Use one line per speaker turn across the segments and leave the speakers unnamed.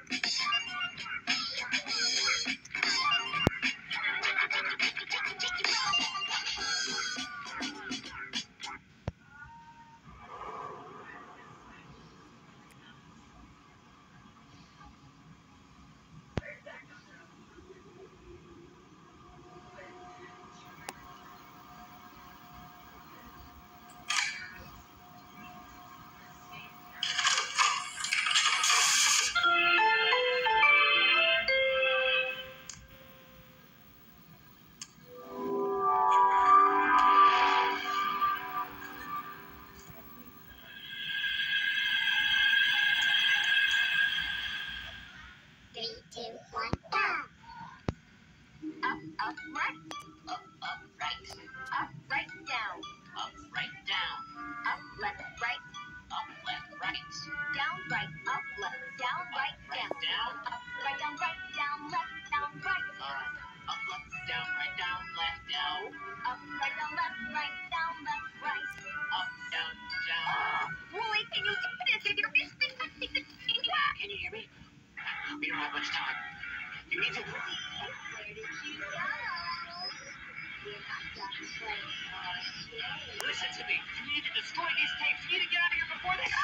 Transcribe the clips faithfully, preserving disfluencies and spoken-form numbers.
Listen to me. You need to destroy these tapes. You need to get out of here before they...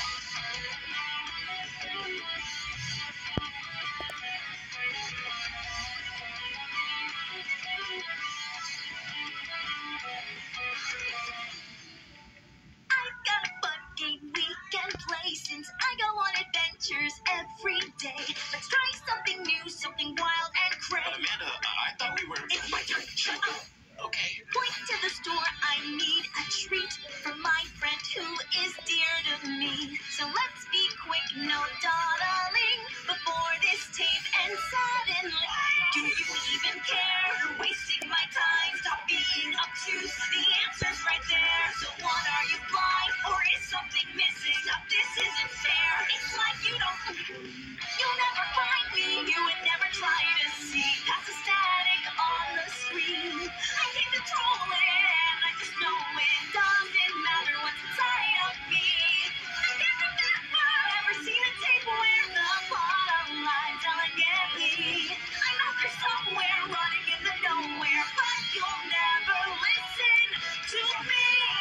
I've got a fun game we can play since I go on adventures every day. Let's try something new, something wild and crazy.
Amanda, I thought we were...
It's my turn. Shut up.
Okay.
Point to the store, I need a treat from my friend who is dear to me. So let's be quick, no dawdling, before this tape ends suddenly. Do you even care? You're wasting my time. Stop being obtuse. The answer's right there. So what, are you blind? Or is something missing? Stop, this isn't fair. It's like you don't... You'll never find me. You would never try to see past the static on the screen. I can't control it, and I just know it doesn't matter what's inside of me. I've never that far, ever seen a tape where the bottom line delicately. I know there's somewhere running in the nowhere, but you'll never listen to me.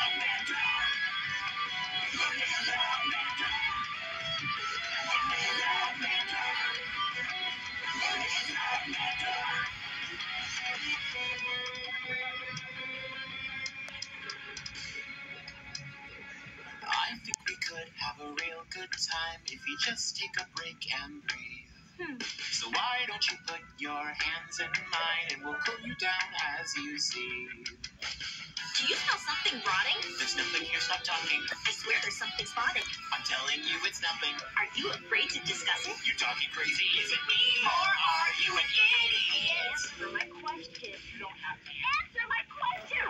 I think we could have a real good time if you just take a break and breathe.
Hmm.
So why don't you put your hands in mine and we'll cool you down as you see.
Do you smell something rotting?
There's nothing here, stop talking.
I swear there's something spotted.
I'm telling you it's nothing.
Are you afraid to discuss it?
You're talking crazy, is it me or are you an idiot?
Answer my question.
You don't have to
Answer my question!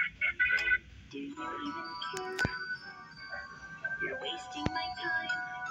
Do you even care? You're wasting my time.